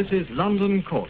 This is London Calling.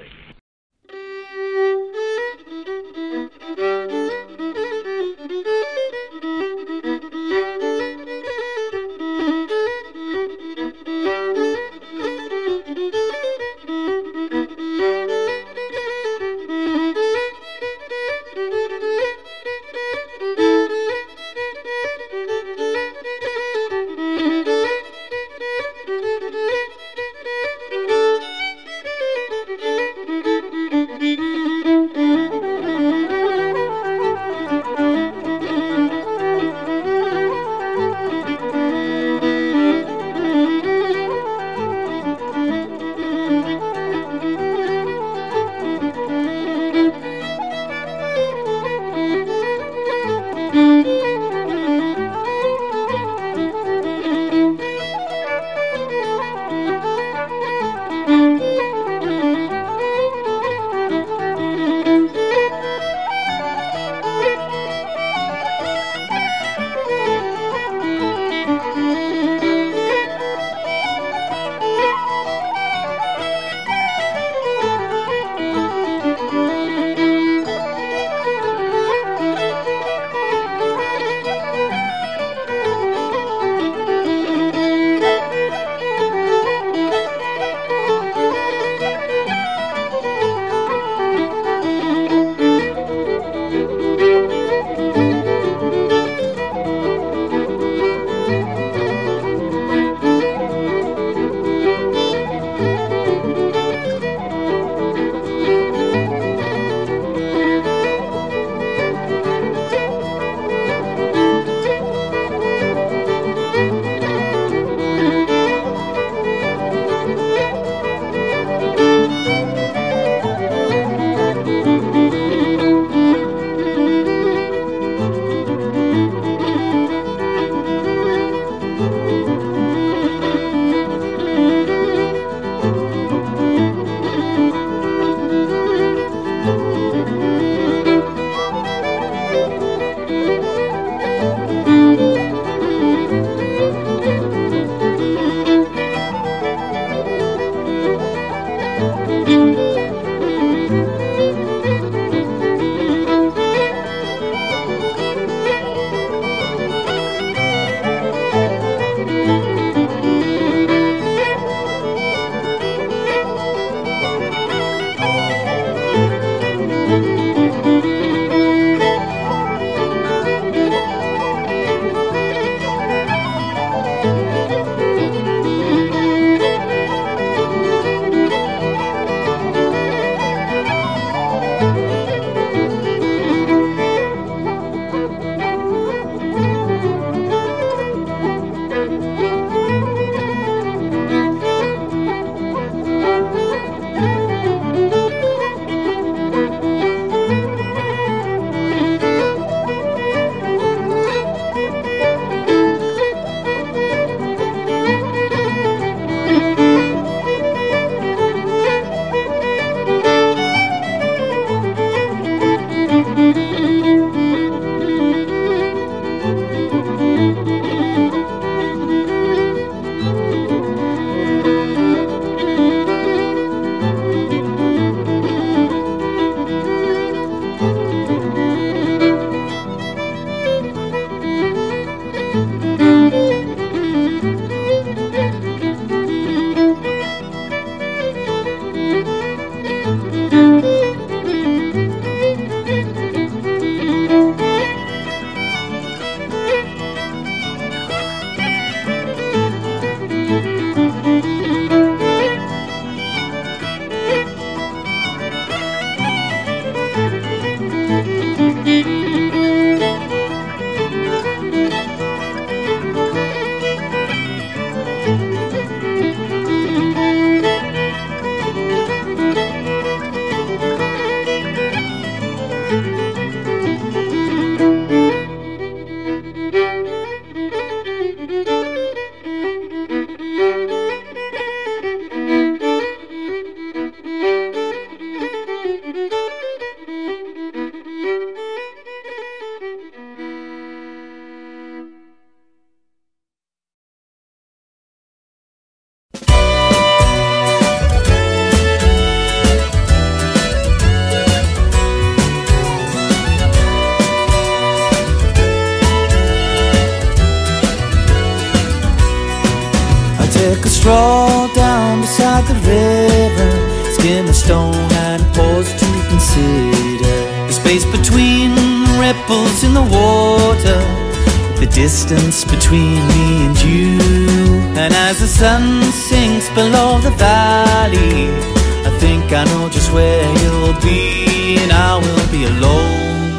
a stroll down beside the river, skim a stone and pause to consider the space between ripples in the water, the distance between me and you. And as the sun sinks below the valley, I think I know just where you'll be, and I will be alone,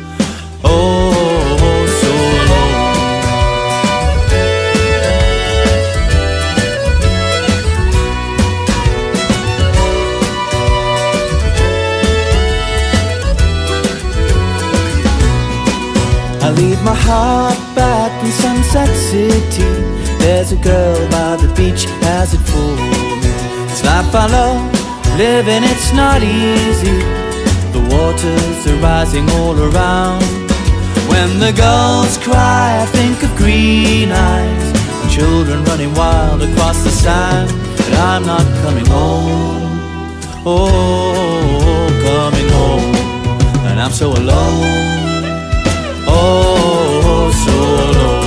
oh, so alone. I leave my heart back in Sunset City. There's a girl by the beach, has it for me. It's life I love, living it's not easy. The waters are rising all around. When the gulls cry, I think of green eyes, children running wild across the sand. But I'm not coming home, oh, coming home. And I'm so alone, oh, so alone.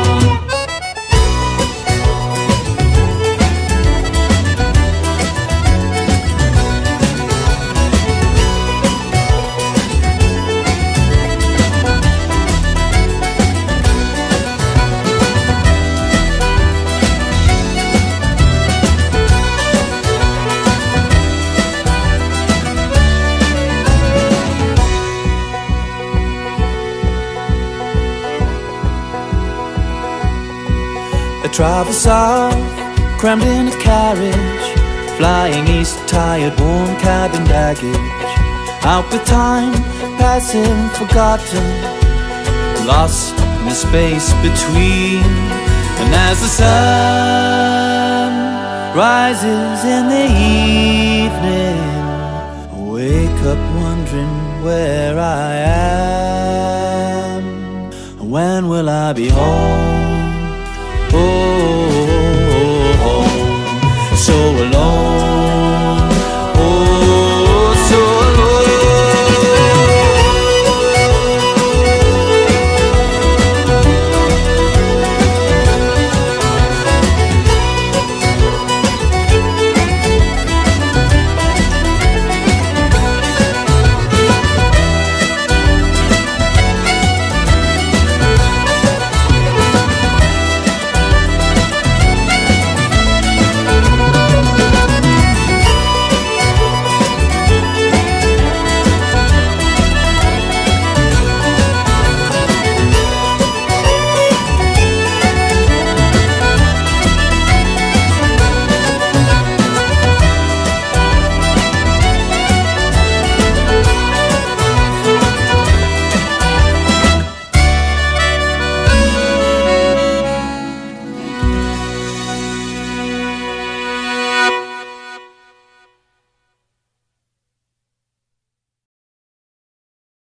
Travel south, crammed in a carriage, flying east, tired, worn cabin baggage. Out with time, passing, forgotten, lost in the space between. And as the sun rises in the evening, I wake up wondering where I am, and when will I be home?